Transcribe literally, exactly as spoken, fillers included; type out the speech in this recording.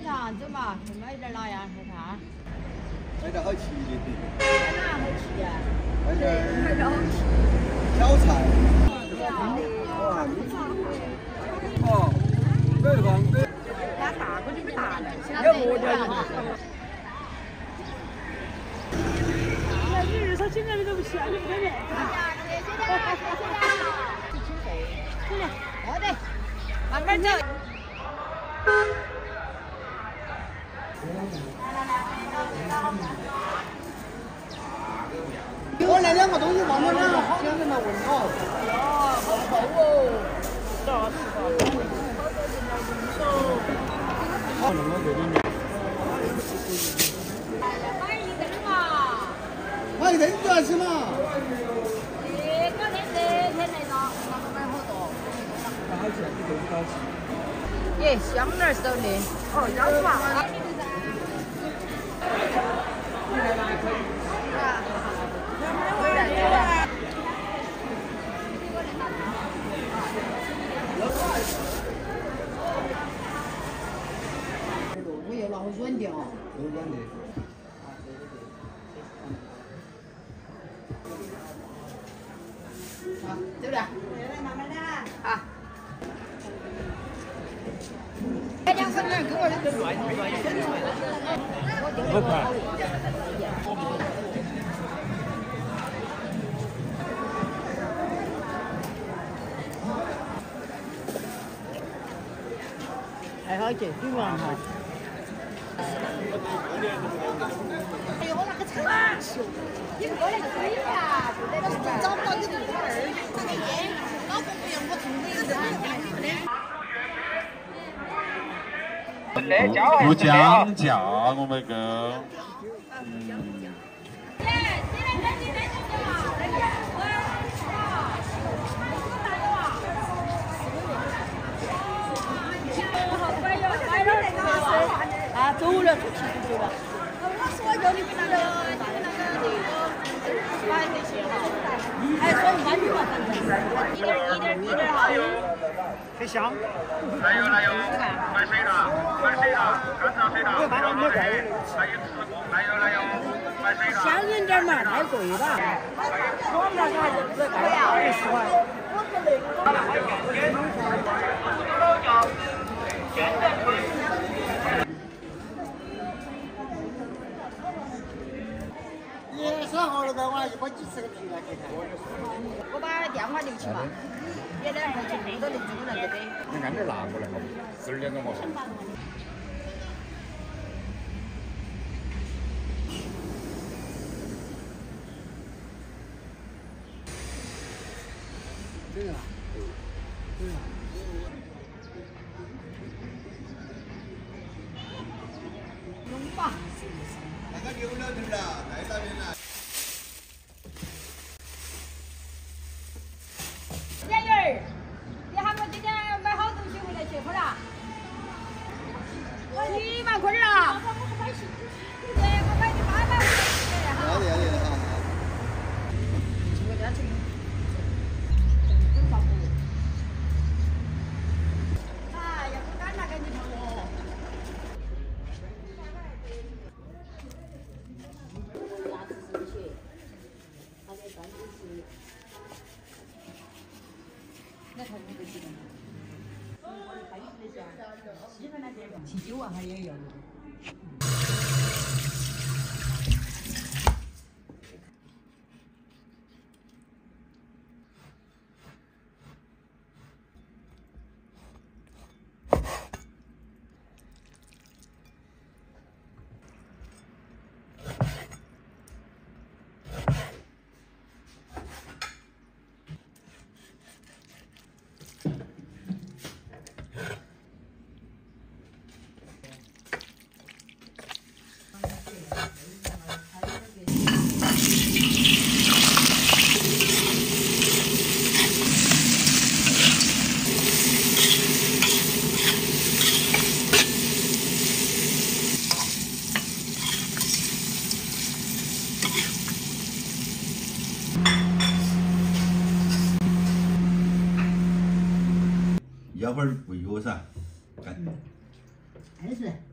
香肠走嘛，去买点哪样？看看。 买点好齐的。 买哪样好齐呀？ 买点买点好齐。 小菜。 哦，这个房子。 它大个就不大了， 要我家就。 那你日头今天你都不去啊？你不给面？ 谢谢谢谢谢谢。好的，慢慢走。 我那两个东西放到哪？好想跟他问我。 啊，好臭哦！啥子啥子？ 好弄到这里面。 买一根嘛。 买一根就要吃嘛。 这个那热天那个，那个买好多。 高级，你这个高级。 耶，香儿手的。哦，要是嘛。我又拿好软的哦。 有软的。 好，走了。慢慢来。好。来两粉儿，给我的。 不快。 还好这对嘛哈。 哎呦，我那个长袖，你过来追呀，不得了，找不到你的女儿。这个烟，老公不用我从你这里不讲价，我们个。嗯。 啊，走了，出去就走了。 我说叫你不那个，你那个那个买那些哈， 还说你买你嘛，反正。 一点一点一点哈。 很香。 来油来油，买水的，买水的，干燥水的，还有老的，还有吃过，来油来油，买水的。 香人点嘛，太贵了。我们那个还是不贵呀，二十块。 也算好了，我一把几十个皮来给他。 我把电话留起嘛，别的还就没得留，就那个的。 你按点拿过来嘛，十二点钟我上。 这个啊？这个。 弄吧。 那个牛肉头了，带到边来。 小鱼儿，你喊我今天买好东西回来去，快点。你嘛，快点啊！对，我买的八百回来去。 好的好的啊。 这个两斤。哎呀，不干那个你看我。啤酒啊，还也有。 要会儿喂我噻，干。 还是。